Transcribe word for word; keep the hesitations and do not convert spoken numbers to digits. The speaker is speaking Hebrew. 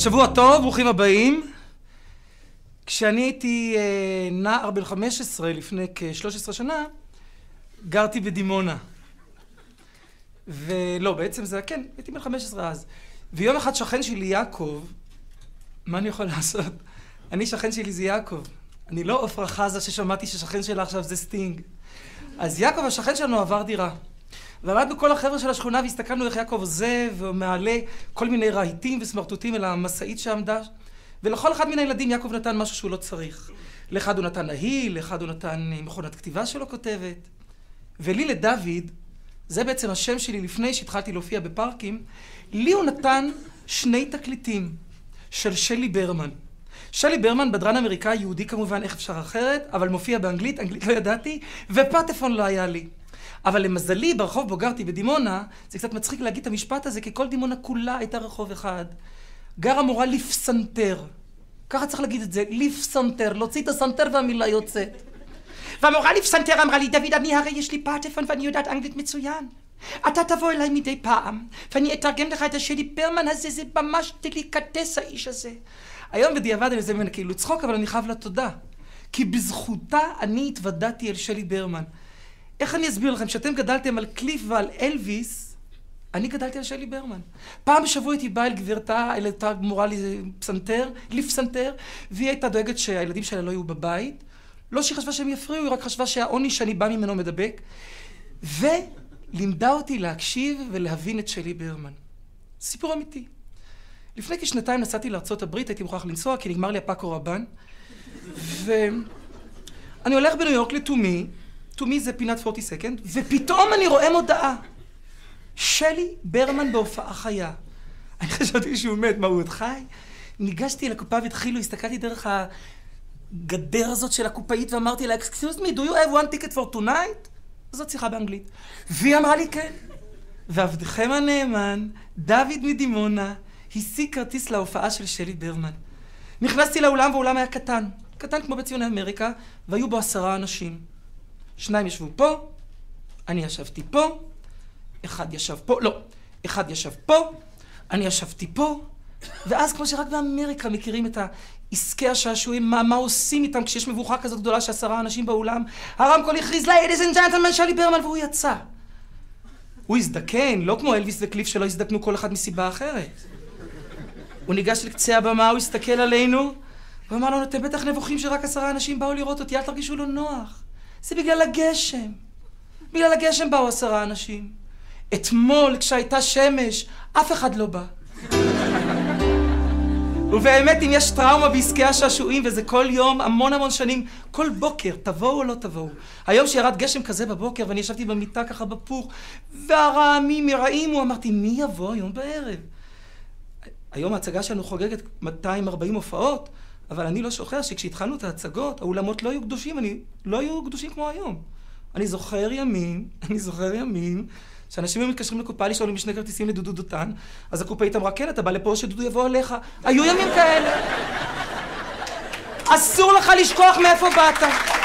שבוע טוב, ברוכים הבאים. כשאני הייתי אה, נער בן חמש עשרה, לפני כ-שלוש עשרה שנה, גרתי בדימונה. ולא, בעצם זה, כן, הייתי בן חמש עשרה אז. ויום אחד שכן שלי, יעקב, מה אני יכול לעשות? אני שכן שלי זה יעקב. אני לא עופרה חזה ששמעתי ששכן שלה עכשיו זה סטינג. אז יעקב, השכן שלנו, עבר דירה. ועמדנו כל החבר'ה של השכונה והסתכלנו איך יעקב עוזב ומעלה כל מיני רהיטים וסמרטוטים אל המשאית שעמדה. ולכל אחד מן הילדים יעקב נתן משהו שהוא לא צריך. לאחד הוא נתן נהיל, לאחד הוא נתן מכונת כתיבה שלו כותבת. ולי לדוד, זה בעצם השם שלי לפני שהתחלתי להופיע בפארקים, לי הוא נתן שני תקליטים של שלי ברמן. שלי ברמן, בדרן אמריקאי, יהודי כמובן, איך אפשר אחרת, אבל מופיע באנגלית, אנגלית לא ידעתי, ופטפון לא היה לי. אבל למזלי, ברחוב בו גרתי בדימונה, זה קצת מצחיק להגיד את המשפט הזה, כי כל דימונה כולה הייתה רחוב אחד. גרה מורה לפסנתר. ככה צריך להגיד את זה, לפסנתר, להוציא את הסנתר והמילה יוצאת. והמורה לפסנתר אמרה לי, דוד, אני הרי יש לי פטפון ואני יודעת אנגלית מצוין. אתה תבוא אליי מדי פעם, ואני אתרגם לך את השלי ברמן הזה, זה ממש דליקטס האיש הזה. היום בדיעבד אני עושה ממנה כאילו צחוק, אבל אני חייב לה תודה. כי בזכותה אני התוודעתי אל שלי ברמן. איך אני אסביר לכם, שאתם גדלתם על קליף ועל אלוויס, אני גדלתי על שלי ברמן. פעם בשבוע הייתי באה אל גברתה, אל אותה מורה לפסנתר, לפסנתר, והיא הייתה דואגת שהילדים שלה לא יהיו בבית. לא שהיא חשבה שהם יפריעו, היא רק חשבה שהעוני שאני בא ממנו מדבק. ולימדה אותי להקשיב ולהבין את שלי ברמן. סיפור אמיתי. לפני כשנתיים נסעתי לארצות הברית, הייתי מוכרח לנסוע, כי נגמר לי הפאקו רבן. ואני הולך בניו יורק לתומי, תומי זה פינת ארבעים סקנד, ופתאום אני רואה מודעה. שלי ברמן בהופעה חיה. אני חשבתי שהוא מת, מה הוא עוד חי? ניגשתי אל הקופה והתחילו, הסתכלתי דרך הגדר הזאת של הקופאית ואמרתי לה, excuse me, do you have one ticket for tonight? זאת שיחה באנגלית. והיא אמרה לי כן. ועבדכם הנאמן, דוד מדימונה, השיג כרטיס להופעה של שלי ברמן. נכנסתי לאולם והאולם היה קטן. קטן כמו בציוני אמריקה, והיו בו עשרה אנשים. שניים ישבו פה, אני ישבתי פה, אחד ישב פה, לא, אחד ישב פה, אני ישבתי פה, ואז כמו שרק באמריקה מכירים את העסקי השעשועים, מה, מה עושים איתם כשיש מבוכה כזאת גדולה שעשרה אנשים באולם, הרמקול הכריז, ladies and gentlemen, שלי ברמן, והוא יצא. הוא הזדקן, לא כמו אלוויס וקליף שלא הזדקנו כל אחד מסיבה אחרת. הוא ניגש לקצה הבמה, הוא הסתכל עלינו, הוא אמר לנו, אתם בטח נבוכים שרק עשרה אנשים באו לראות אותי, אל תרגישו לו נוח. זה בגלל הגשם. בגלל הגשם באו עשרה אנשים. אתמול, כשהייתה שמש, אף אחד לא בא. ובאמת, אם יש טראומה בעסקי השעשועים, וזה כל יום, המון המון שנים, כל בוקר, תבואו או לא תבואו. היום שירד גשם כזה בבוקר, ואני ישבתי במיטה ככה בפוך, והרעמים ירעימו, אמרתי, מי יבוא היום בערב? היום ההצגה שלנו חוגגת מאתיים וארבעים הופעות, אבל אני לא שוכח שכשהתחלנו את ההצגות, האולמות לא היו קדושים, אני לא היו קדושים כמו היום. אני זוכר ימים, אני זוכר ימים, שאנשים היו מתקשרים לקופה לשאול אם יש שני כרטיסים לדודו דותן, אז הקופאית אמרה, כן, אתה בא לפה שדודו יבוא עליך. היו ימים כאלה. אסור לך לשכוח מאיפה באת.